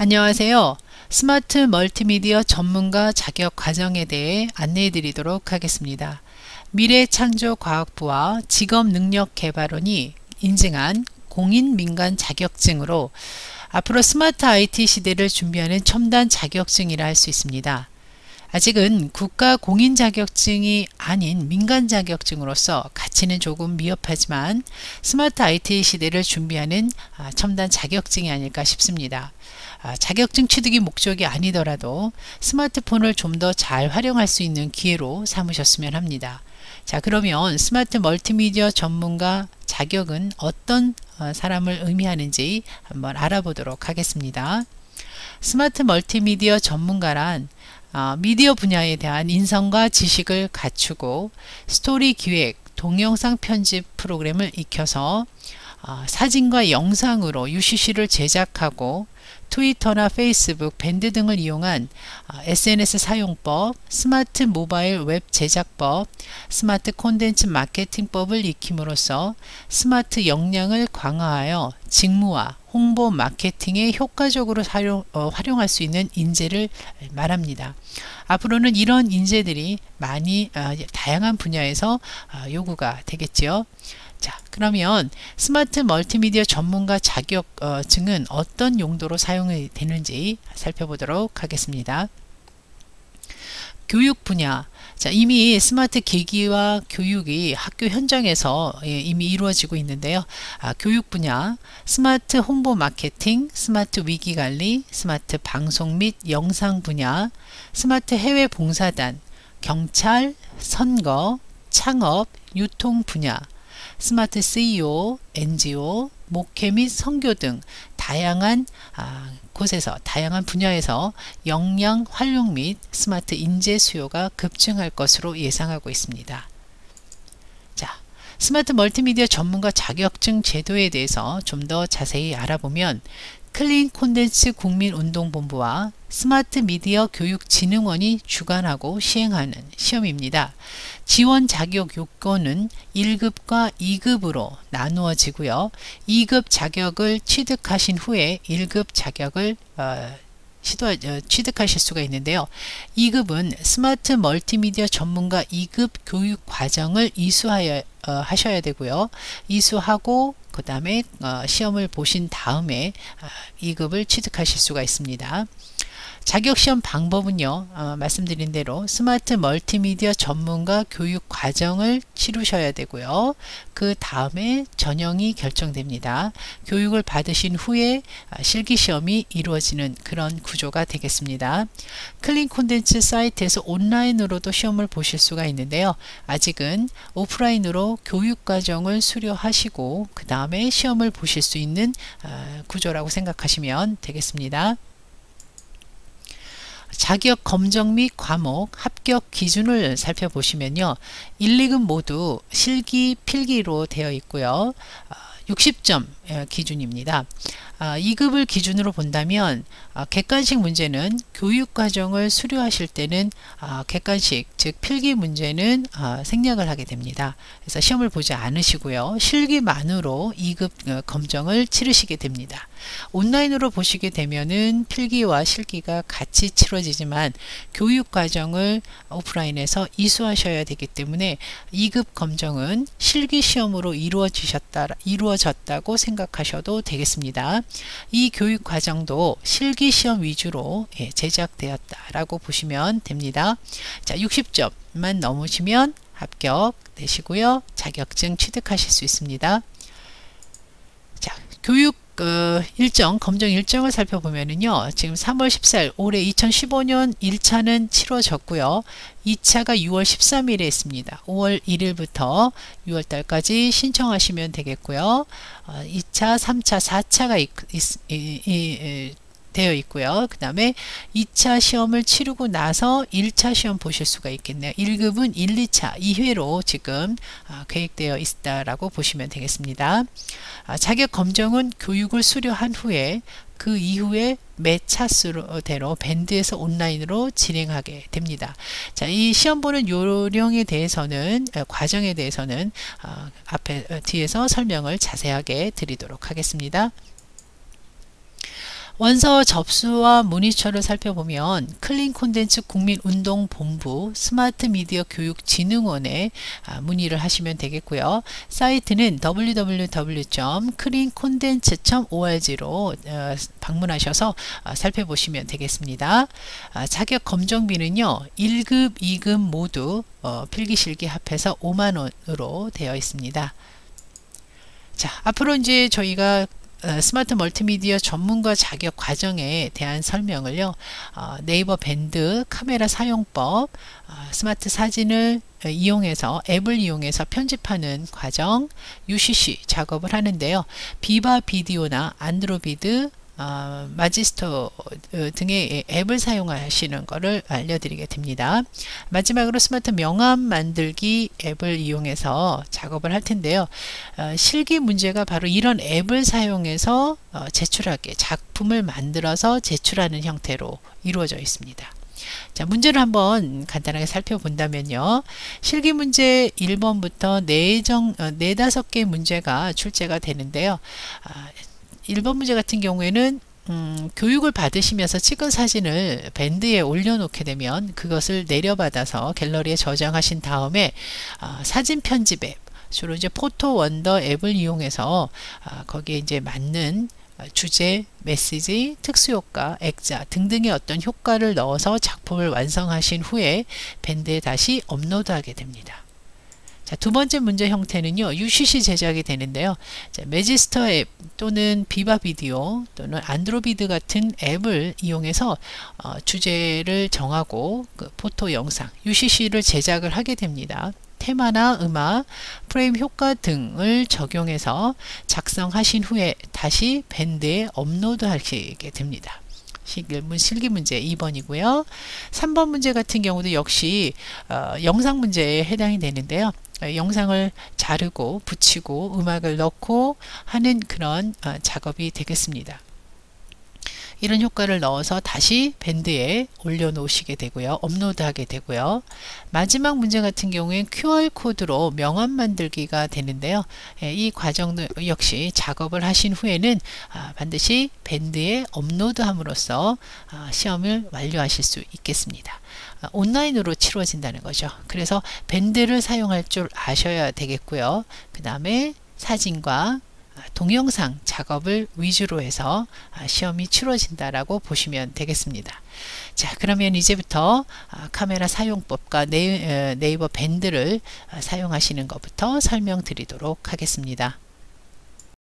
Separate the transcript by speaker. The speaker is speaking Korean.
Speaker 1: 안녕하세요. 스마트 멀티미디어 전문가 자격 과정에 대해 안내해 드리도록 하겠습니다. 미래창조과학부와 직업능력개발원이 인증한 공인민간 자격증으로 앞으로 스마트 IT 시대를 준비하는 첨단 자격증이라 할 수 있습니다. 아직은 국가 공인 자격증이 아닌 민간 자격증으로서 가치는 조금 미흡하지만 스마트 IT 시대를 준비하는 첨단 자격증이 아닐까 싶습니다. 자격증 취득이 목적이 아니더라도 스마트폰을 좀 더 잘 활용할 수 있는 기회로 삼으셨으면 합니다. 자, 그러면 스마트 멀티미디어 전문가 자격은 어떤 사람을 의미하는지 한번 알아보도록 하겠습니다. 스마트 멀티미디어 전문가란 미디어 분야에 대한 인성과 지식을 갖추고 스토리 기획, 동영상 편집 프로그램을 익혀서 사진과 영상으로 UCC를 제작하고 트위터나 페이스북, 밴드 등을 이용한 SNS 사용법, 스마트 모바일 웹 제작법, 스마트 콘텐츠 마케팅법을 익힘으로써 스마트 역량을 강화하여 직무와 홍보 마케팅에 효과적으로 활용할 수 있는 인재를 말합니다. 앞으로는 이런 인재들이 많이 다양한 분야에서 요구가 되겠지요. 자, 그러면 스마트 멀티미디어 전문가 자격증은 어떤 용도로 사용이 되는지 살펴보도록 하겠습니다. 교육 분야. 자, 이미 스마트 기기와 교육이 학교 현장에서 이미 이루어지고 있는데요. 교육 분야, 스마트 홍보 마케팅, 스마트 위기 관리, 스마트 방송 및 영상 분야, 스마트 해외 봉사단, 경찰, 선거, 창업, 유통 분야, 스마트 CEO, NGO, 목회 및 선교 등 다양한 곳에서 다양한 분야에서 역량 활용 및 스마트 인재 수요가 급증할 것으로 예상하고 있습니다. 자, 스마트 멀티미디어 전문가 자격증 제도에 대해서 좀 더 자세히 알아보면 클린 콘텐츠 국민운동본부와 스마트 미디어 교육진흥원이 주관하고 시행하는 시험입니다. 지원 자격 요건은 1급과 2급으로 나누어지고요. 2급 자격을 취득하신 후에 1급 자격을 취득하실 수가 있는데요. 2급은 스마트 멀티미디어 전문가 2급 교육 과정을 하셔야 되고요. 이수하고 그 다음에 시험을 보신 다음에 2급을 취득하실 수가 있습니다. 자격시험 방법은요, 말씀드린 대로 스마트 멀티미디어 전문가 교육 과정을 치르셔야 되고요. 그 다음에 전형이 결정됩니다. 교육을 받으신 후에 실기시험이 이루어지는 그런 구조가 되겠습니다. 클린 콘텐츠 사이트에서 온라인으로도 시험을 보실 수가 있는데요. 아직은 오프라인으로 교육 과정을 수료하시고 그 다음에 시험을 보실 수 있는 구조라고 생각하시면 되겠습니다. 자격 검정 및 과목 합격 기준을 살펴보시면요. 1, 2급 모두 실기, 필기로 되어 있고요. 60점 기준입니다. 2급을 기준으로 본다면 객관식 문제는 교육과정을 수료하실 때는 객관식 즉 필기 문제는 생략을 하게 됩니다. 그래서 시험을 보지 않으시고요. 실기만으로 2급 검정을 치르시게 됩니다. 온라인으로 보시게 되면은 필기와 실기가 같이 치러지지만 교육과정을 오프라인에서 이수하셔야 되기 때문에 2급 검정은 실기시험으로 이루어졌다고 생각하셔도 되겠습니다. 이 교육 과정도 실기시험 위주로 제작되었다라고 보시면 됩니다. 자, 60점만 넘으시면 합격되시고요. 자격증 취득하실 수 있습니다. 자, 교육 검정 일정을 살펴보면은요, 지금 3월 14일, 올해 2015년 1차는 치러졌고요. 2차가 6월 13일에 있습니다. 5월 1일부터 6월 달까지 신청하시면 되겠고요. 2차, 3차, 4차가 되어 있고요. 그 다음에 2차 시험을 치르고 나서 1차 시험 보실 수가 있겠네요. 1급은 1, 2차 2회로 지금 계획되어 있다라고 보시면 되겠습니다. 자격 검정은 교육을 수료한 후에 그 이후에 매 차수대로 밴드에서 온라인으로 진행하게 됩니다. 자, 이 시험 보는 요령에 대해서는 과정에 대해서는 뒤에서 설명을 자세하게 드리도록 하겠습니다. 원서 접수와 문의처를 살펴보면 클린 콘텐츠 국민운동본부 스마트 미디어 교육진흥원에 문의를 하시면 되겠고요. 사이트는 www.cleancontents.org로 방문하셔서 살펴보시면 되겠습니다. 자격 검정비는요. 1급, 2급 모두 필기실기 합해서 5만원으로 되어 있습니다. 자, 앞으로 이제 저희가 스마트 멀티미디어 전문가 자격 과정에 대한 설명을요. 네이버 밴드, 카메라 사용법, 스마트 사진을 이용해서 앱을 이용해서 편집하는 과정, UCC 작업을 하는데요. 비바 비디오나 안드로비드, 마지스터 등의 앱을 사용하시는 것을 알려드리게 됩니다. 마지막으로 스마트 명함 만들기 앱을 이용해서 작업을 할 텐데요. 실기 문제가 바로 이런 앱을 사용해서 제출하게 작품을 만들어서 제출하는 형태로 이루어져 있습니다. 자, 문제를 한번 간단하게 살펴본다면요. 실기 문제 1번부터 4-5개 문제가 출제가 되는데요. 1번 문제 같은 경우에는 교육을 받으시면서 찍은 사진을 밴드에 올려놓게 되면 그것을 내려받아서 갤러리에 저장하신 다음에 사진 편집 앱, 주로 이제 포토 원더 앱을 이용해서 거기에 이제 맞는 주제, 메시지, 특수효과, 액자 등등의 어떤 효과를 넣어서 작품을 완성하신 후에 밴드에 다시 업로드하게 됩니다. 자, 두 번째 문제 형태는요. UCC 제작이 되는데요. 자, 매지스터 앱 또는 비바 비디오 또는 안드로비드 같은 앱을 이용해서 주제를 정하고 그 포토 영상 UCC를 제작을 하게 됩니다. 테마나 음악, 프레임 효과 등을 적용해서 작성하신 후에 다시 밴드에 업로드하시게 됩니다. 실기 문제 2번이고요. 3번 문제 같은 경우도 역시 영상 문제에 해당이 되는데요. 영상을 자르고 붙이고 음악을 넣고 하는 그런 작업이 되겠습니다. 이런 효과를 넣어서 다시 밴드에 올려놓으시게 되고요. 업로드하게 되고요. 마지막 문제 같은 경우엔 QR코드로 명함 만들기가 되는데요. 이 과정 역시 작업을 하신 후에는 반드시 밴드에 업로드함으로써 시험을 완료하실 수 있겠습니다. 온라인으로 치러진다는 거죠. 그래서 밴드를 사용할 줄 아셔야 되겠고요. 그 다음에 사진과 동영상 작업을 위주로 해서 시험이 치러진다라고 보시면 되겠습니다. 자, 그러면 이제부터 카메라 사용법과 네이버 밴드를 사용하시는 것부터 설명드리도록 하겠습니다.